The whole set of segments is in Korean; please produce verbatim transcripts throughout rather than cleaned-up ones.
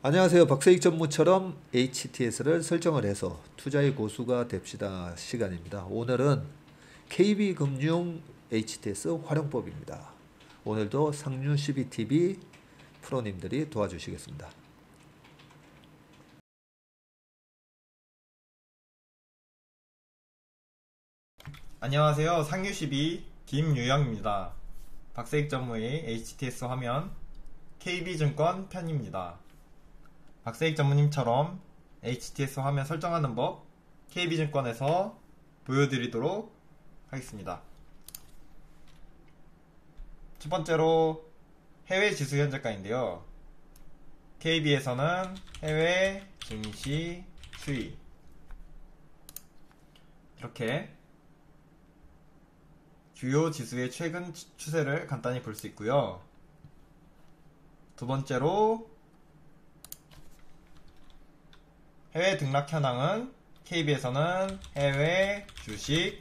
안녕하세요. 박세익 전무처럼 에이치티에스를 설정을 해서 투자의 고수가 됩시다 시간입니다. 오늘은 케이비금융 에이치티에스 활용법입니다. 오늘도 상류 씨비티비 프로님들이 도와주시겠습니다. 안녕하세요. 상유십이 김유영입니다. 박세익 전무의 에이치티에스 화면 케이비증권 편입니다. 박세익 전무님처럼 에이치티에스 화면 설정하는 법 케이비증권에서 보여드리도록 하겠습니다. 첫 번째로 해외 지수 현재가인데요. 케이비에서는 해외 증시 수익 이렇게 주요 지수의 최근 추세를 간단히 볼 수 있고요. 두 번째로 해외 등락 현황은 케이비에서는 해외 주식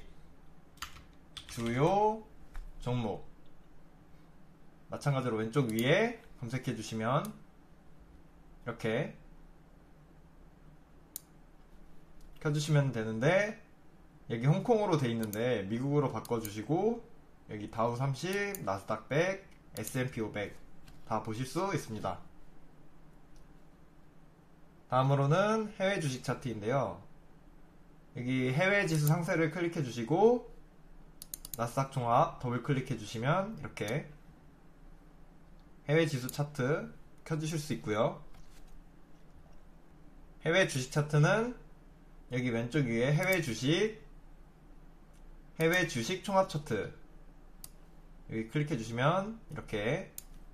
주요 종목 마찬가지로 왼쪽 위에 검색해 주시면 이렇게 켜주시면 되는데, 여기 홍콩으로 돼 있는데 미국으로 바꿔주시고 여기 다우 삼십, 나스닥 백, 에스앤피 오백 다 보실 수 있습니다. 다음으로는 해외 주식 차트인데요. 여기 해외 지수 상세를 클릭해 주시고 나스닥 종합 더블 클릭해 주시면 이렇게 해외 지수 차트 켜주실 수 있고요. 해외 주식 차트는 여기 왼쪽 위에 해외 주식 해외 주식 총합 차트 여기 클릭해 주시면 이렇게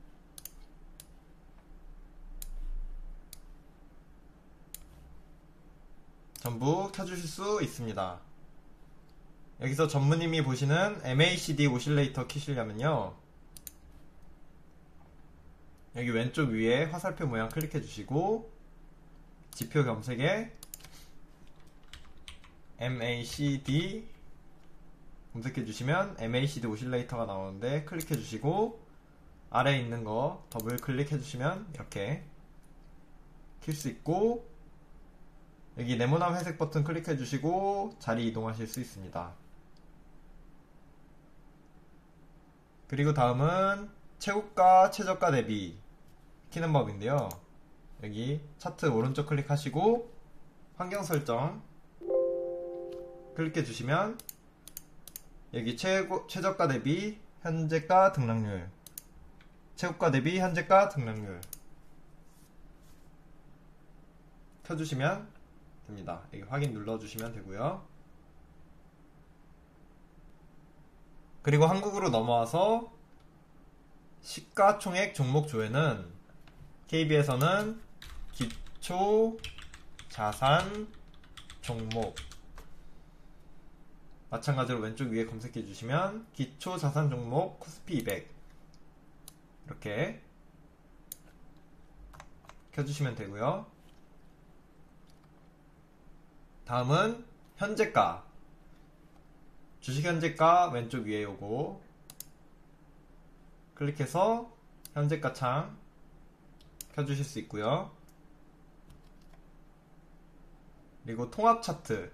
전부 켜주실 수 있습니다. 여기서 전무님이 보시는 엠에이시디 오실레이터 키시려면요, 여기 왼쪽 위에 화살표 모양 클릭해 주시고 지표 검색에 엠에이시디 검색해 주시면 엠에이시디 오실레이터가 나오는데 클릭해 주시고 아래에 있는 거 더블 클릭해 주시면 이렇게 킬 수 있고, 여기 네모난 회색 버튼 클릭해 주시고 자리 이동하실 수 있습니다. 그리고 다음은 최고가 최저가 대비 키는 법인데요. 여기 차트 오른쪽 클릭하시고 환경 설정 클릭해 주시면 여기 최고, 최저가 대비 현재가 등락률, 최고가 대비 현재가 등락률 켜주시면 됩니다. 여기 확인 눌러주시면 되고요. 그리고 한국으로 넘어와서 시가총액 종목 조회는 케이비에서는 기초 자산 종목 마찬가지로 왼쪽 위에 검색해 주시면 기초 자산 종목 코스피 이백 이렇게 켜주시면 되고요. 다음은 현재가, 주식 현재가 왼쪽 위에 요거 클릭해서 현재가 창 켜주실 수 있고요. 그리고 통합 차트,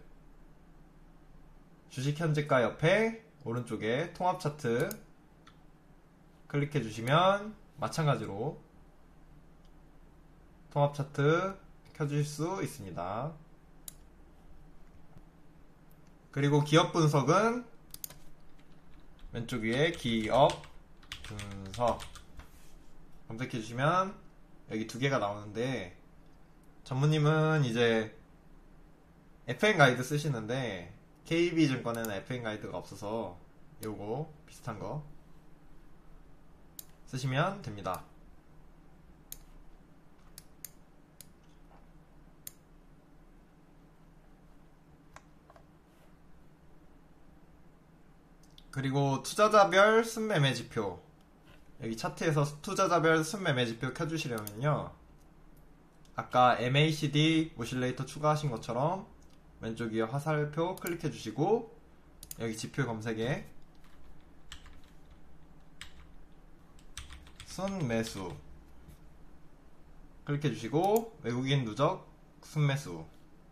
주식 현재가 옆에 오른쪽에 통합 차트 클릭해 주시면 마찬가지로 통합 차트 켜주실 수 있습니다. 그리고 기업 분석은 왼쪽 위에 기업 분석 검색해 주시면 여기 두 개가 나오는데, 전무님은 이제 에프엠 가이드 쓰시는데 케이비증권에는 에프엠 가이드가 없어서 요거 비슷한 거 쓰시면 됩니다. 그리고 투자자별 순매매 지표, 여기 차트에서 투자자별 순매매 지표 켜주시려면요, 아까 엠에이시디 오실레이터 추가하신 것처럼 왼쪽 위에 화살표 클릭해 주시고 여기 지표 검색에 순매수 클릭해 주시고 외국인 누적 순매수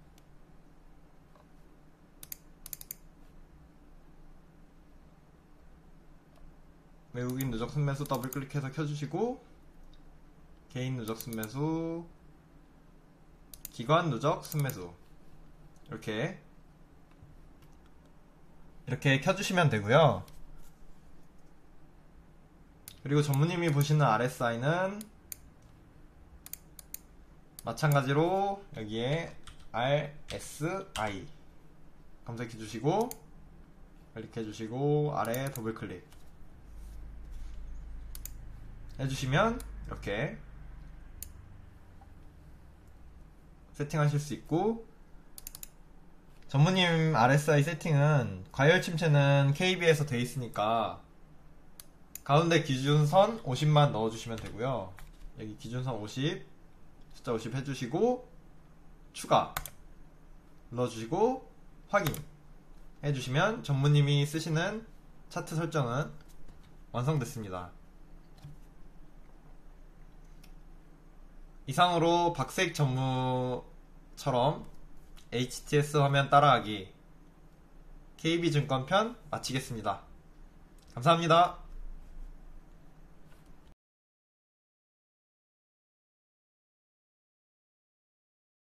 외국인 누적 순매수 더블 클릭해서 켜주시고 개인 누적 순매수 기관 누적 순매수 이렇게 이렇게 켜주시면 되고요. 그리고 전무님이 보시는 알에스아이는 마찬가지로 여기에 알에스아이 검색해 주시고 클릭해 주시고 아래 더블 클릭 해주시면 이렇게 세팅하실 수 있고, 전무님 알에스아이 세팅은 과열 침체는 케이비에서 돼 있으니까 가운데 기준선 오십만 넣어주시면 되고요. 여기 기준선 오십 숫자 오십 해주시고 추가 눌러주시고 확인 해주시면 전무님이 쓰시는 차트 설정은 완성됐습니다. 이상으로 박세익 전무처럼 에이치티에스 화면 따라하기 케이비증권 편 마치겠습니다. 감사합니다.